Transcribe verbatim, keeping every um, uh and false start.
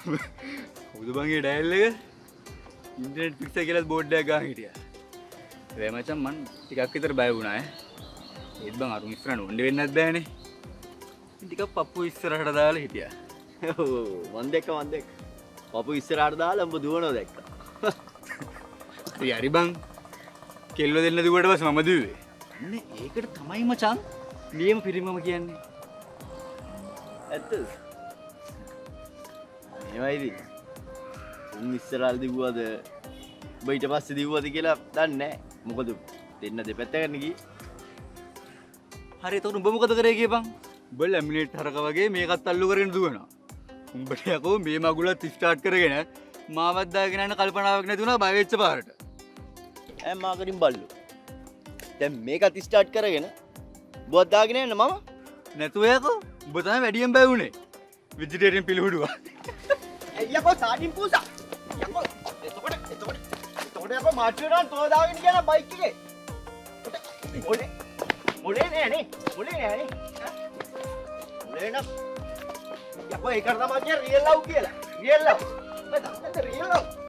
කවුද බං ඒ ඩයල් එක? ඉන්ටර්නෙට් ෆික්සර් කියලා බෝඩ් එකක් ගහන් හිටියා. ඒ මචං මං ටිකක් විතර බය වුණා ඈ. ඒත් බං අරුන් ඉස්සරහට ඔණ්ඩේ වෙන්නත් බෑනේ. ඉතින් ටිකක් පප්පු ඉස්සරහට දාලා හිටියා. ඔව් මන් දැක්ක මන් දැක්ක. පපු ඉස්සරහට දාලා උඹ දුවනවා දැක්කා. හරි හරි බං. කෙල්ල දෙන්න දුවට පස්සේ මම දුවේ. අනේ ඒකට තමයි මචං නියම පිරිමම කියන්නේ. ඇත්තද? මේවයිද? උන් ඉස්සරහට දිව්වද? උඹ ඊට පස්සේ දිව්වද කියලා දන්නේ නැහැ. මොකද දෙන්න දෙපැත්තකට ගියේ. හරි එතකොට උඹ මොකද කරේ කියපන්? උඹ ලැමිනේට් හරක වගේ මේකත් අල්ලු කරගෙන දුවනවා. උඹට යකෝ මේ මගුලත් ස්ටාර්ට් කරගෙන මාවත් දාගෙන යන කල්පනාවක් නැති වුණා බය වෙච්ච පාරට. ඈ මාකටින් බල්ලු. දැන් මේකත් ස්ටාර්ට් කරගෙන බුවත් දාගෙන යන්න මම නැතුව යකෝ උඹ තමයි වැඩියෙන් බය වුනේ. වෙජිටේරියන් පිළිහුඩුවා. යකෝ සාඩින් පූසා. යකෝ එතකොට එතකොට එතකොට යකෝ මාට්‍රියන් තෝ දාගෙන යන බයික් එකේ. මොලේ මොලේ නෑ නේ. මොලේ නෑ නේ. මොලේ නෑ. යකෝ ඒකට තමයි කියන්නේ රියල් ලව් කියලා. Real love. මම දන්නේ රියල් ලව්.